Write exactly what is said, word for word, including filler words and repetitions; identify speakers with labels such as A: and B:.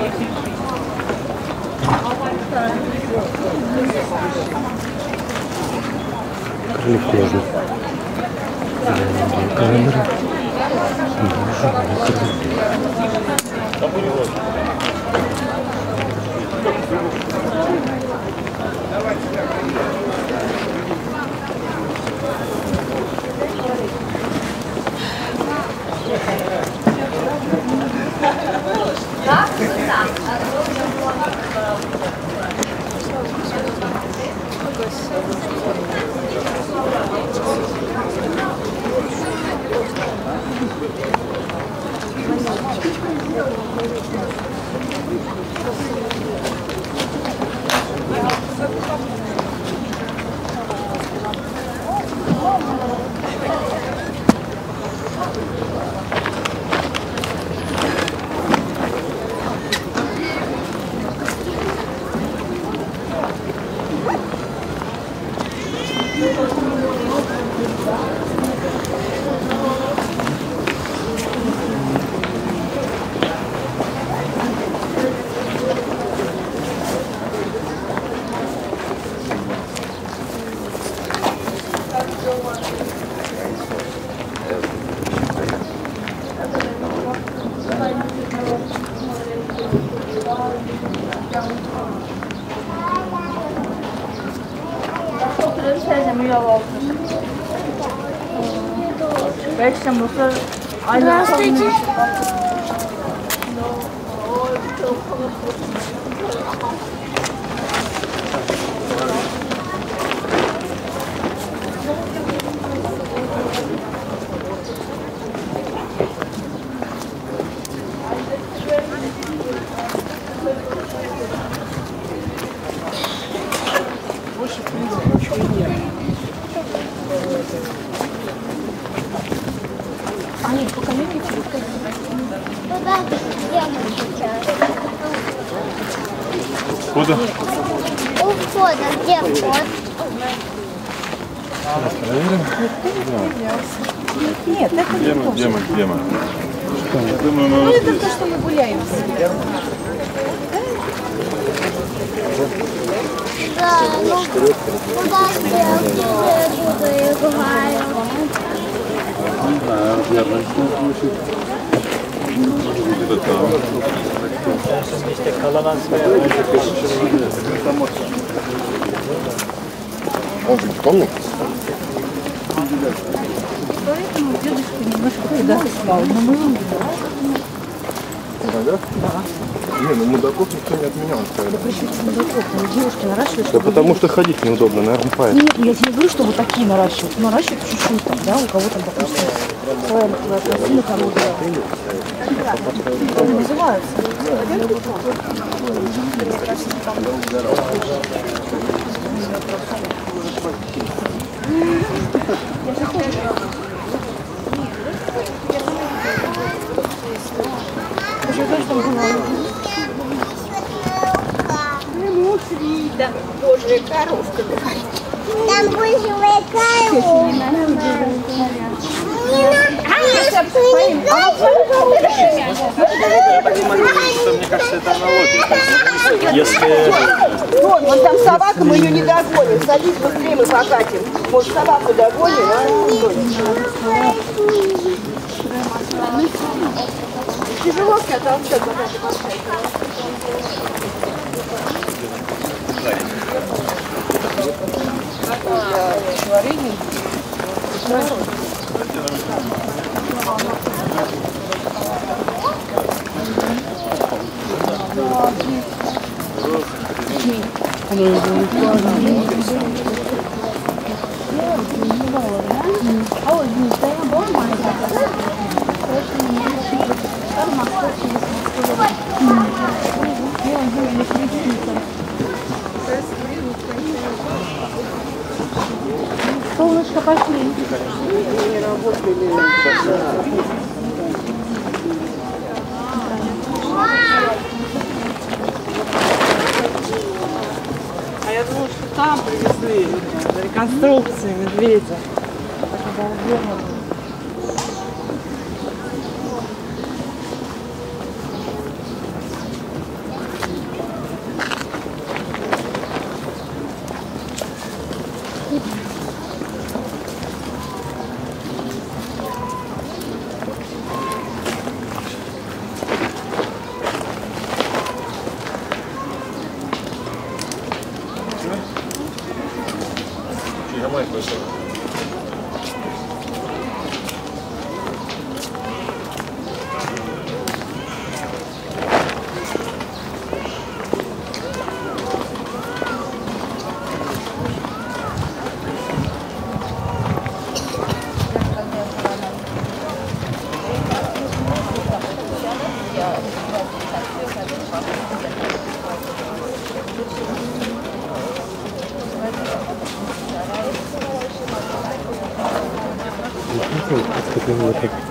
A: Крылья можно. Камера.
B: Здравствуйте.
C: Они пока не видели.
B: Туда, где мы сейчас?
A: Куда?
B: У входа, где вход?
C: Нет, это
A: Где мы, где мы, где мы? Я думаю, мы
C: ну,
A: вот
C: это
A: здесь.
C: то, что мы гуляем.
B: Да, ну куда где я буду играю?
A: Не знаю, наверное, что звучит. Где-то там. Может быть, помню?
C: Поэтому дедушка немножко куда-то спал. Но мы его
A: Да? Да. Не, ну мудаков никто не отменял.
C: да пришли мудаков, но девушки наращивают.
A: Да потому что ходить неудобно, наверное, поэтому.
C: Нет, я тебе говорю, что вот такие наращивают. Наращивают чуть-чуть там, да, у кого там, допустим, своя сильно короткая. Как они называются?
D: Да, божья коровка.
B: Там божья коровка.
E: Мне кажется, это аналогия. Если...
D: Вон, вон там собака, мы ее не догоним. Садись, быстрее мы покатим. Может, собаку догоним, а? Тяжело кататься, пока ты поставишь.
C: Варенье. Солнышко, пошли.
D: Не работали.
F: А я думала, что там привезли за реконструкцией медведя. Так обалденно.
E: Давай, пошли.
G: It's